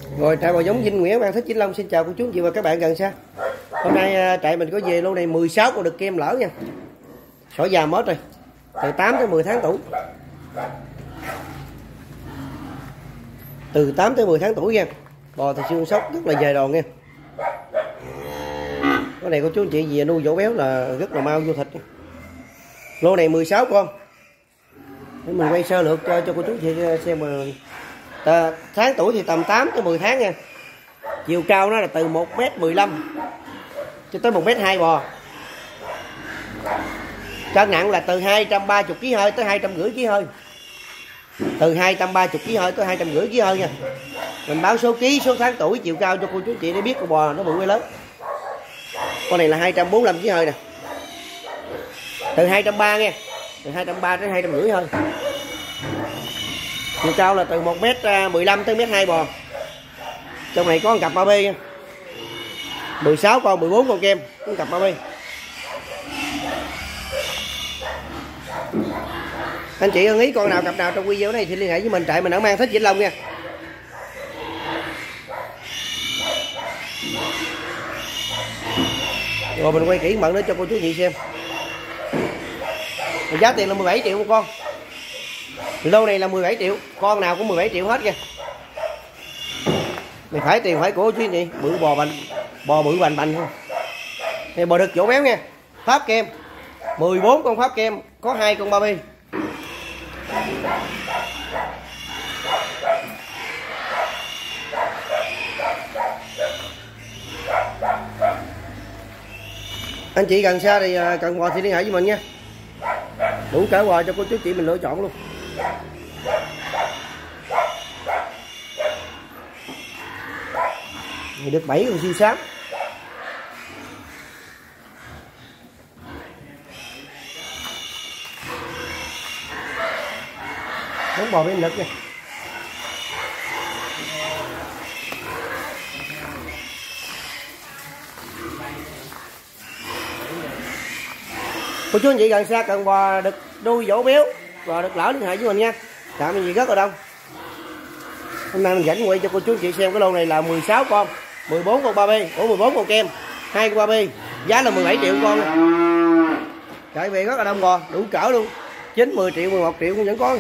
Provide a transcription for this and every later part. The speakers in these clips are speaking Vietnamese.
Rồi trại bò giống Vinh Nguyễn An Thích Vĩnh Long xin chào cô chú anh chị và các bạn gần xa. Hôm nay trại mình có về lô này 16 con đực kem lỡ nha. Sỏi già mớt rồi. Từ 8 tới 10 tháng tuổi. Từ 8 tới 10 tháng tuổi nha. Bò thì xương sóc rất là dày đòn nha. Cái này cô chú anh chị về nuôi dỗ béo là rất là mau vô thịt. Lô này 16 con. Để mình quay sơ lược cho cô chú anh chị xem mà. Tháng tuổi thì tầm 8 tới 10 tháng nha. Chiều cao nó là từ 1m15 cho tới 1m2 bò. Cân nặng là từ 230 kg hơi tới 250 kg hơi. Từ 230 kg hơi tới 250 kg hơi nha. Mình báo số ký, số tháng tuổi, chiều cao cho cô chú chị để biết con bò nó bự hay lớn. Con này là 245 kg hơi nè. Từ 230 nha. Từ 230 đến 250 hơi. Chiều cao là từ 1m15 tới 1m2 bò. Trong này có một cặp ba bê nha. 16 con, 14 con kem, một cặp ba bê. Anh chị ưng ý con nào cặp nào trong video này thì liên hệ với mình, trại mình ở An Thích Vĩnh Long nha. Rồi mình quay kỹ mận nữa cho cô chú chị xem. Giá tiền là 17 triệu một con. Lô này là 17 triệu, con nào cũng 17 triệu hết nha. Mày phải tiền phải của chú chị, bự bò bành, bò bự bành không. Này bò đực dỗ béo nha. Pháp kem. 14 con pháp kem, có 2 con ba bi. Anh chị gần xa thì cần bò thì liên hệ với mình nha. Đủ cỡ bò cho cô chú chị mình lựa chọn luôn. Được 7 con siêu xám. Đóng bò bên lực nha. Cô chú anh chị gần xa cần bò đực nuôi dỗ béo, bò đực lỡ liên hệ với mình nha. Trạm mình gì rất là đông. Hôm nay mình dẫn quay cho cô chú anh chị xem cái lô này là 16 con, 14 con ba bê, 14 con kem, 2 con ba bê, giá là 17 triệu con. Chạy về rất là đông bò, đủ cỡ luôn. 9, 10 triệu, 11 triệu cũng vẫn có.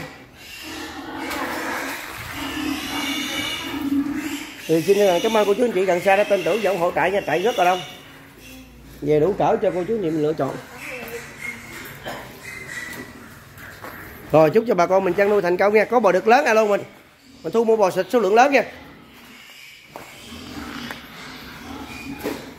Thì xin cảm ơn cô chú anh chị gần xa đã tin tưởng và ủng hộ trại nha, trại rất là đông. Về đủ cỡ cho cô chú anh chị mình lựa chọn. Rồi chúc cho bà con mình chăn nuôi thành công nha. Có bò đực lớn alo mình thu mua bò xịt số lượng lớn nha.